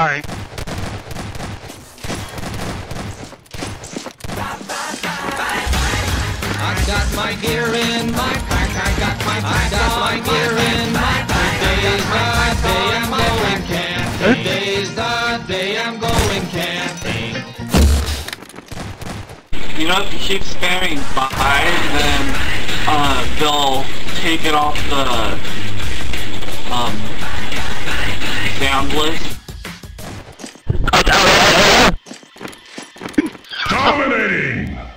Alright. I got my gear in my pack, I got my gear in my pack. Today's the day I'm going camping. You know, if you keep spamming buy, then they'll take it off the sound list. Dominating!